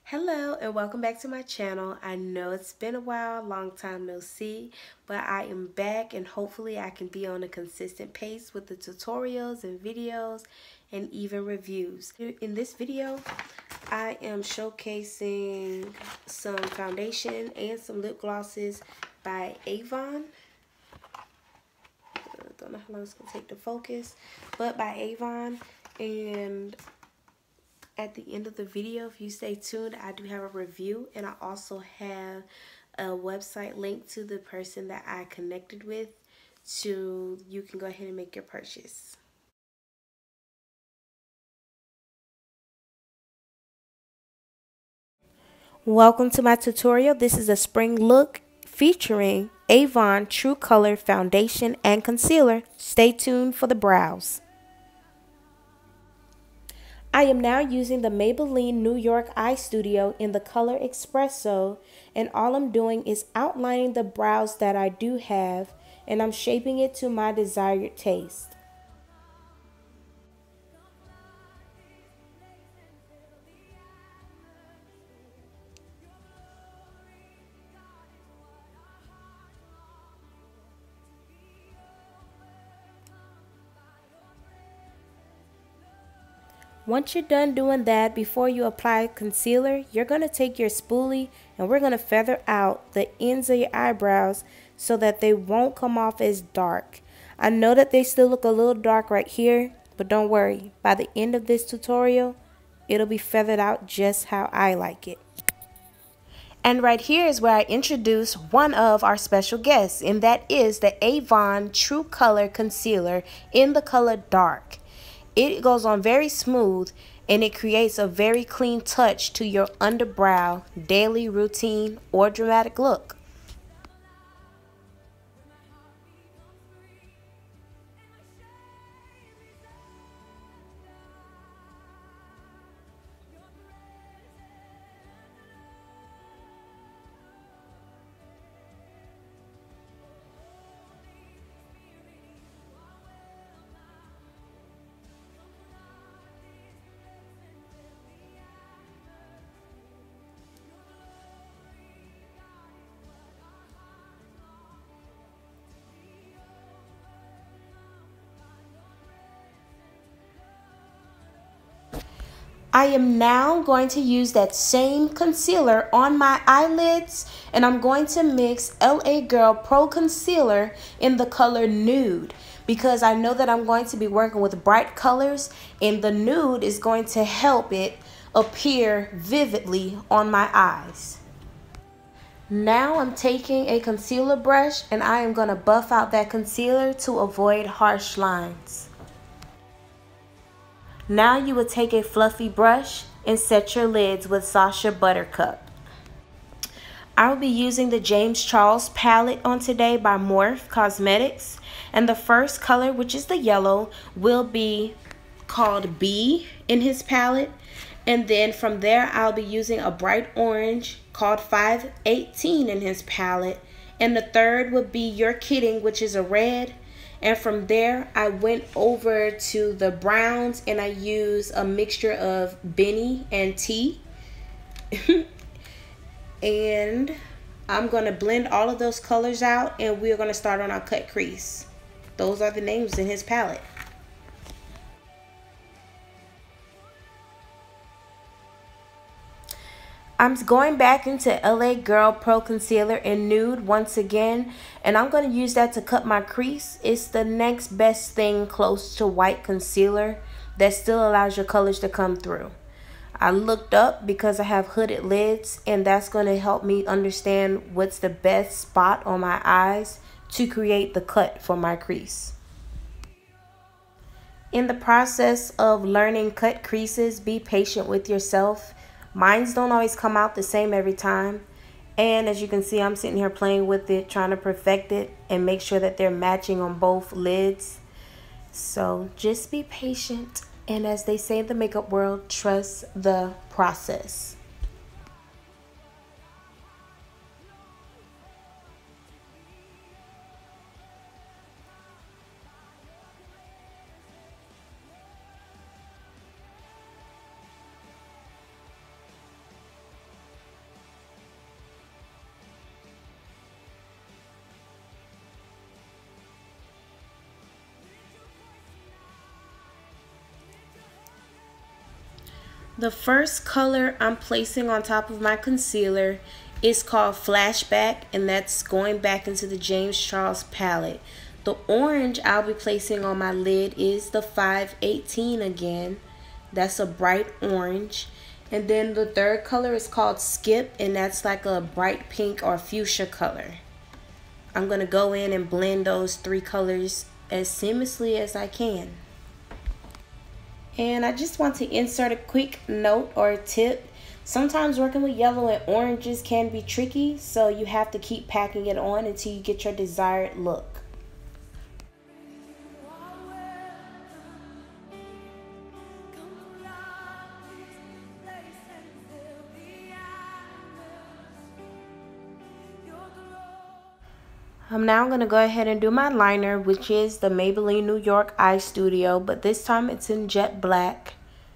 Hello and welcome back to my channel. I know it's been a while, long time no see, but I am back and hopefully I can be on a consistent pace with the tutorials and videos and even reviews. In this video, I am showcasing some foundation and some lip glosses by Avon. Don't know how long it's going to take to focus, but by Avon. And at the end of the video, if you stay tuned, I do have a review, and I also have a website link to the person that I connected with, so you can go ahead and make your purchase. Welcome to my tutorial. This is a spring look featuring Avon True Color Foundation and Concealer. Stay tuned for the brows. I am now using the Maybelline New York Eye Studio in the color Espresso, and all I'm doing is outlining the brows that I do have, and I'm shaping it to my desired taste. Once you're done doing that, before you apply concealer, you're going to take your spoolie and we're going to feather out the ends of your eyebrows so that they won't come off as dark. I know that they still look a little dark right here, but don't worry. By the end of this tutorial, it'll be feathered out just how I like it. And right here is where I introduce one of our special guests, and that is the Avon True Color Concealer in the color Dark. It goes on very smooth and it creates a very clean touch to your underbrow, daily routine, or dramatic look. I am now going to use that same concealer on my eyelids, and I'm going to mix LA Girl Pro Concealer in the color Nude, because I know that I'm going to be working with bright colors, and the nude is going to help it appear vividly on my eyes. Now I'm taking a concealer brush and I am going to buff out that concealer to avoid harsh lines. Now you would take a fluffy brush and set your lids with Sacha Buttercup. I will be using the James Charles palette on today by Morphe Cosmetics. And the first color, which is the yellow, will be called B in his palette. And then from there, I'll be using a bright orange called 518 in his palette. And the third would be You're Kidding, which is a red. And from there, I went over to the browns and I used a mixture of Benny and Tea. And I'm going to blend all of those colors out and we're going to start on our cut crease. Those are the names in his palette. I'm going back into LA Girl Pro Concealer in Nude once again, and I'm going to use that to cut my crease. It's the next best thing close to white concealer that still allows your colors to come through. I looked up because I have hooded lids, and that's going to help me understand what's the best spot on my eyes to create the cut for my crease. In the process of learning cut creases, be patient with yourself. Mines don't always come out the same every time. And as you can see, I'm sitting here playing with it, trying to perfect it and make sure that they're matching on both lids. So just be patient. And as they say in the makeup world, trust the process. The first color I'm placing on top of my concealer is called Flashback, and that's going back into the James Charles palette. The orange I'll be placing on my lid is the 518 again. That's a bright orange. And then the third color is called Skip, and that's like a bright pink or fuchsia color. I'm going to go in and blend those three colors as seamlessly as I can. And I just want to insert a quick note or tip. Sometimes working with yellow and oranges can be tricky, so you have to keep packing it on until you get your desired look. I'm now going to go ahead and do my liner, which is the Maybelline New York Eye Studio, but this time it's in jet black.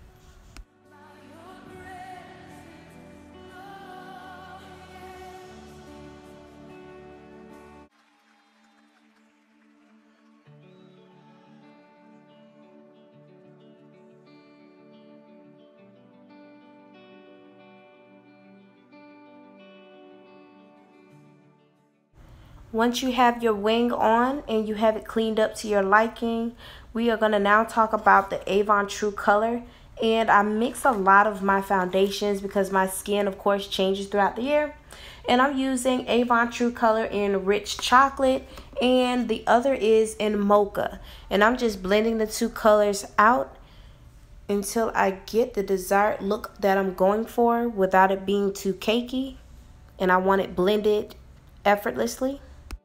Once you have your wing on and you have it cleaned up to your liking, we are going to now talk about the Avon True Color. And I mix a lot of my foundations because my skin, of course, changes throughout the year. And I'm using Avon True Color in Rich Chocolate, and the other is in Mocha. And I'm just blending the two colors out until I get the desired look that I'm going for without it being too cakey. And I want it blended effortlessly.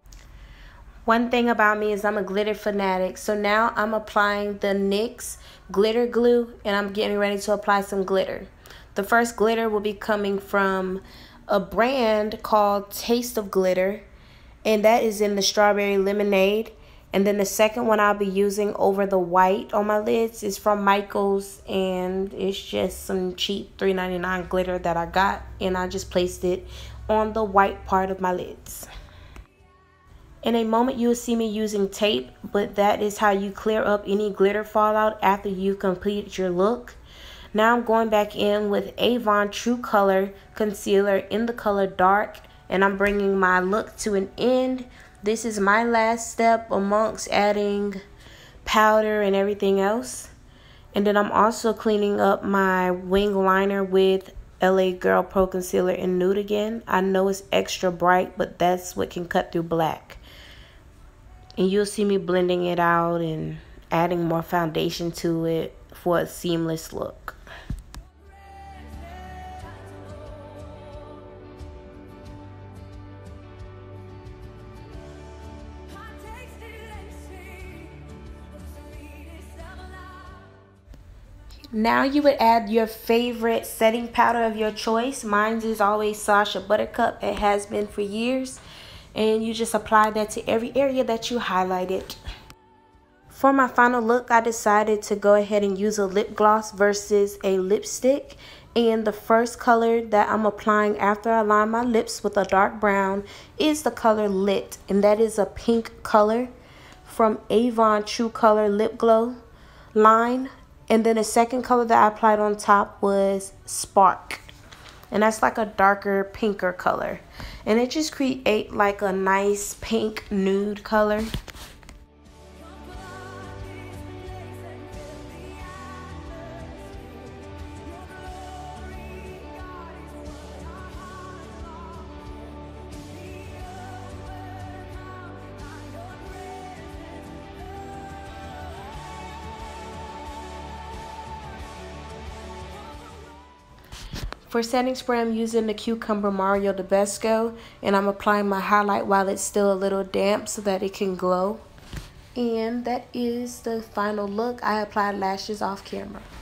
One thing about me is I'm a glitter fanatic. So now I'm applying the NYX glitter glue, and I'm getting ready to apply some glitter. The first glitter will be coming from a brand called Taste of Glitter, and that is in the Strawberry Lemonade. And then the second one I'll be using over the white on my lids is from Michaels, and it's just some cheap $3.99 glitter that I got, and I just placed it on the white part of my lids. In a moment you will see me using tape, but that is how you clear up any glitter fallout after you completed your look. Now I'm going back in with Avon True Color Concealer in the color Dark, and I'm bringing my look to an end. This is my last step amongst adding powder and everything else. And then I'm also cleaning up my wing liner with LA Girl Pro Concealer in Nude again. I know it's extra bright, but that's what can cut through black. And you'll see me blending it out and adding more foundation to it for a seamless look. Now you would add your favorite setting powder of your choice. Mine is always Sacha Buttercup. It has been for years. And you just apply that to every area that you highlighted. For my final look, I decided to go ahead and use a lip gloss versus a lipstick. And the first color that I'm applying after I line my lips with a dark brown is the color Lit. And that is a pink color from Avon True Color Lip Glow line. And then the second color that I applied on top was Spark. And that's like a darker, pinker color. And it just create like a nice pink nude color. For setting spray, I'm using the Cucumber Mario Tedesco, and I'm applying my highlight while it's still a little damp so that it can glow. And that is the final look. I applied lashes off camera.